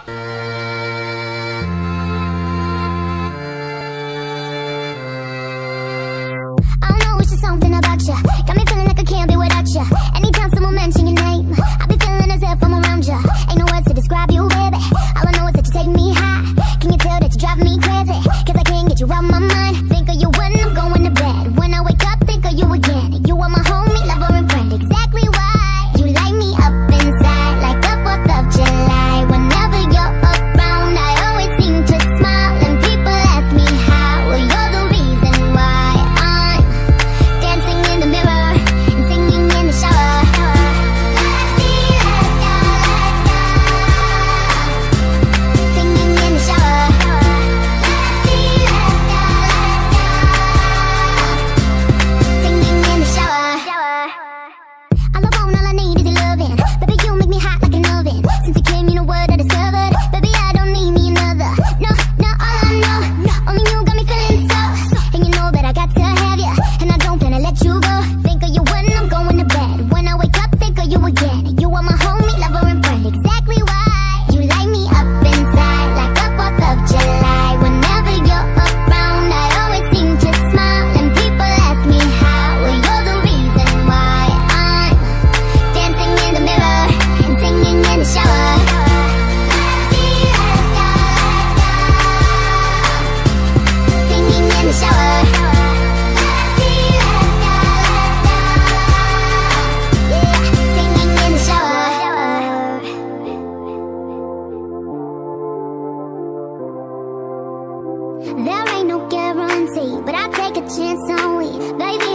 I don't know, it's just something about you. Got me feeling like I can't be without you. Anytime someone mention your name, I be feeling as if I'm around you. Ain't no words to describe you, baby. All I know is that you take me high. Can you tell that you drive me crazy? Cause I can't get you out my mind. Think of you when I'm going to bed. When I wake up, think of you again. You are my homie, lover and friend. Exactly why you light me up inside like the 4th of July. Whenever you're around, I always seem to smile. And people ask me how. Well, you're the reason why I'm dancing in the mirror and singing in the shower. Singing in the shower. Singing in the shower. All I want, all I need is your loving. Baby, you make me hot like an oven. Since you came, you know what I discovered. Baby, I don't need me another. No, no, all I know, only you got me feeling so. And you know that I got to have you, and I don't plan to let you go. Think of you when I'm going to bed. When I wake up, think of you again. You are my homie, lover and friend. Exactly why you light me up inside like the 4th of July. Whenever you're around, I always seem to smile. And people ask me how. Well, you're the reason why I'm dancing in the mirror and singing in the shower. Singing in the shower. Yeah, singing in the shower. There ain't no guarantee, but I take a chance on we. Baby,